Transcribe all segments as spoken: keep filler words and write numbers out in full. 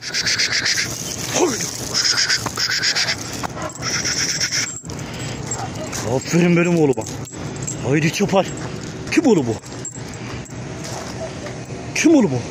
Aferin benim oğluma. Haydi Çapar. Kim oğlu bu? Kim oğlu bu?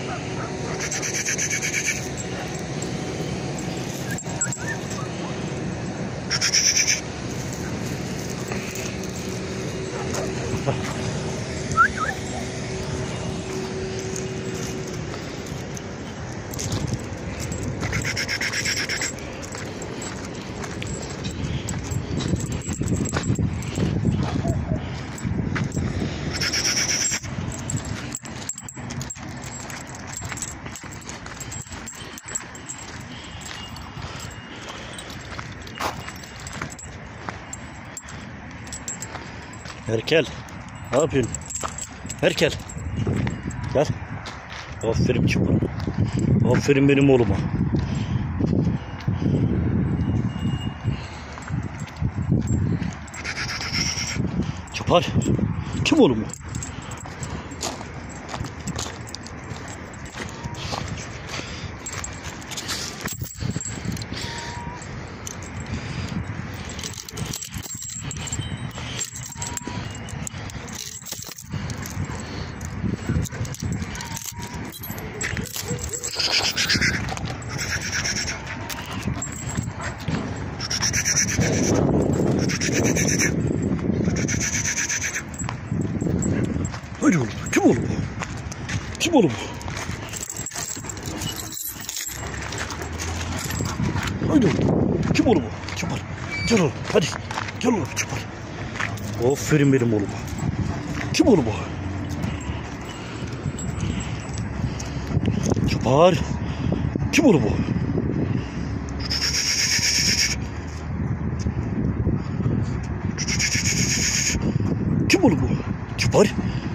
Erkel, ne yapıyorsun? Erkel, gel. Aferin Çapar. Aferin benim oğluma. Çapar, kim oğlum? Haydi oğlum, kim oğlum? Kim oğlum? Haydi oğlum, kim oğlum? Çapar, gel oğlum, hadi, gel oğlum Çapar. Aferin benim oğluma. Kim oğlum o? Çapar, kim oğlum o? Kim oğlum o? Çapar.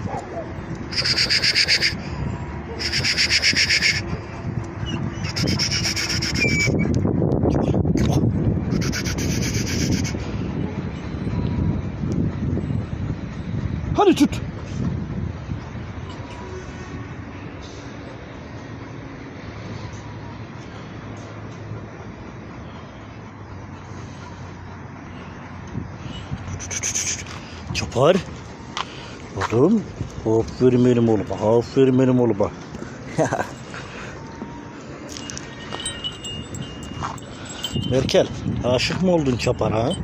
Hadi tut. Çapar. Oğlum. Aferin benim oğluma. Aferin benim oğluma. Erkel, aşık mı oldun Çapar'a? Ha?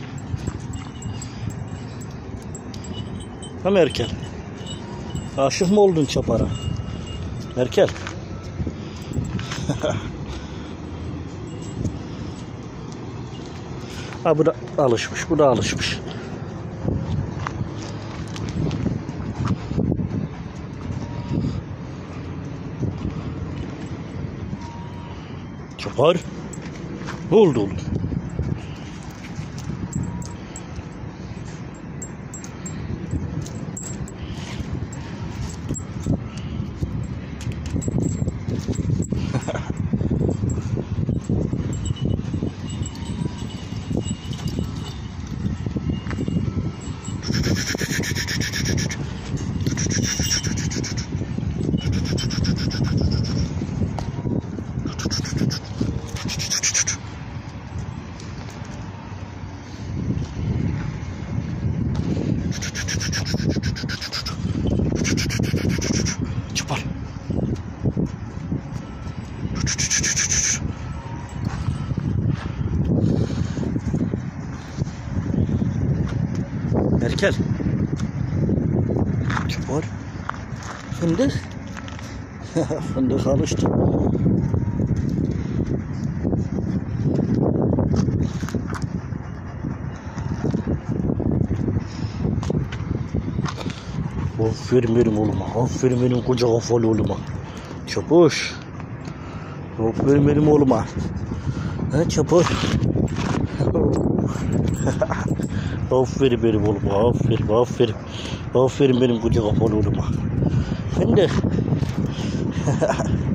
Ha Erkel? Aşık mı oldun Çapar'a? Erkel. Ha bu da alışmış, bu da alışmış. Çapar. Ne oldu oğlum? Çapar. Erkel. Çapar. Fındık. Fındık alıştı. Aferin benim oğluma. Aferin benim koca kafalı oğluma. Çapuş. Aferin benim oğluma. Ha Çapar. Aferin benim oğluma. Aferin. Aferin. Aferin benim koca kafalı oğluma. Ben de.